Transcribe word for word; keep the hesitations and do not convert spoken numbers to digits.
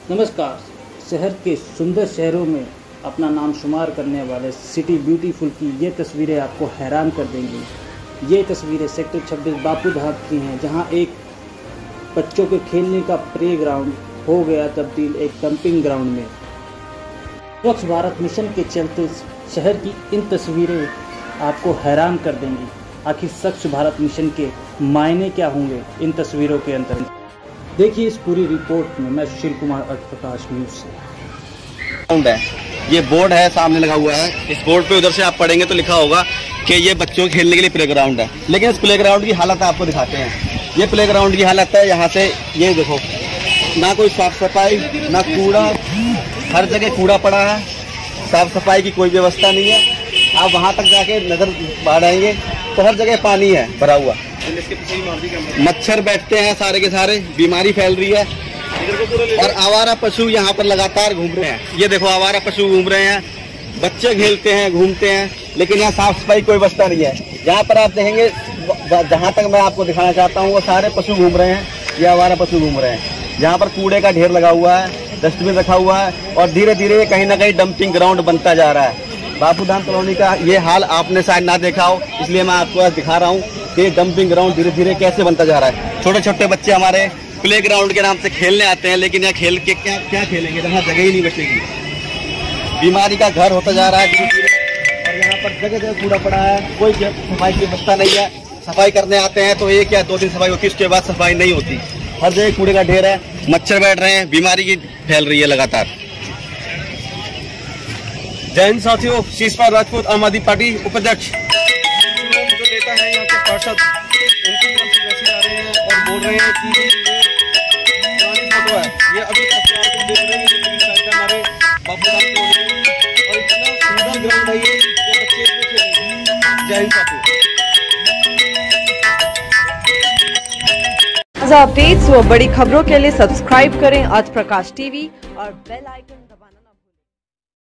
नमस्कार। शहर के सुंदर शहरों में अपना नाम शुमार करने वाले सिटी ब्यूटीफुल की ये तस्वीरें आपको हैरान कर देंगी। ये तस्वीरें सेक्टर छब्बीस बापू धाम की हैं, जहां एक बच्चों के खेलने का प्ले ग्राउंड हो गया तब्दील एक डंपिंग ग्राउंड में। स्वच्छ भारत मिशन के चलते शहर की इन तस्वीरें आपको हैरान कर देंगी। आखिर स्वच्छ भारत मिशन के मायने क्या होंगे इन तस्वीरों के अंतर्गत, देखिए इस पूरी रिपोर्ट में। मैं सुशील कुमार अर्थ प्रकाश न्यूज से। ये बोर्ड है सामने लगा हुआ है। इस बोर्ड पे उधर से आप पढ़ेंगे तो लिखा होगा कि ये बच्चों के खेलने के लिए प्लेग्राउंड है, लेकिन इस प्लेग्राउंड की हालत आपको दिखाते हैं। ये प्लेग्राउंड की हालत है, यहाँ से ये देखो, ना कोई साफ सफाई ना कूड़ा, हर जगह कूड़ा पड़ा है, साफ सफाई की कोई व्यवस्था नहीं है। आप वहाँ तक जाके नजर बढ़ाएंगे तो हर जगह पानी है भरा हुआ, मच्छर बैठते हैं सारे के सारे, बीमारी फैल रही है। और आवारा पशु यहाँ पर लगातार घूम रहे हैं। ये देखो आवारा पशु घूम रहे हैं, बच्चे खेलते हैं घूमते हैं, लेकिन यहाँ साफ सफाई कोई व्यवस्था नहीं है। जहाँ पर आप देखेंगे, जहाँ तक मैं आपको दिखाना चाहता हूँ, वो सारे पशु घूम रहे हैं, ये आवारा पशु घूम रहे हैं। यहाँ पर कूड़े का ढेर लगा हुआ है, डस्टबिन रखा हुआ है, और धीरे धीरे कहीं ना कहीं डंपिंग ग्राउंड बनता जा रहा है। बापू धाम कॉलोनी का ये हाल आपने शायद ना देखा हो, इसलिए मैं आपको आज दिखा रहा हूँ कि डंपिंग ग्राउंड धीरे धीरे कैसे बनता जा रहा है। छोटे छोटे बच्चे हमारे प्ले ग्राउंड के नाम से खेलने आते हैं, लेकिन यहाँ खेल के क्या क्या खेलेंगे, जहाँ जगह ही नहीं बचेगी। बीमारी का घर होता जा रहा है धीरे धीरे, और यहाँ पर जगह जगह कूड़ा पड़ा है, कोई सफाई की व्यवस्था नहीं है। सफाई करने आते हैं तो एक या दो दिन सफाई होती है, उसके बाद सफाई नहीं होती। हर जगह कूड़े का ढेर है, मच्छर बैठ रहे हैं, बीमारी की फैल रही है लगातार। जय हिंद साथियों, शीशपाल राजपूत आम आदमी पार्टी उपाध्यक्ष। जो नेता है यहाँ के पार्षद, उनकी तरफ से मैसेज आ रहे हैं और बोल रहे हैं कि ये पुरानी फोटो है, ये अभी देख रहे हैं हमारे बापू धाम के, और इतना सुंदर ग्राउंड है ये, बच्चे इसमें खेलेंगे। जय हिंद साथियों। अपडेट्स व बड़ी खबरों के लिए सब्सक्राइब करें आज प्रकाश टीवी और बेल आइकन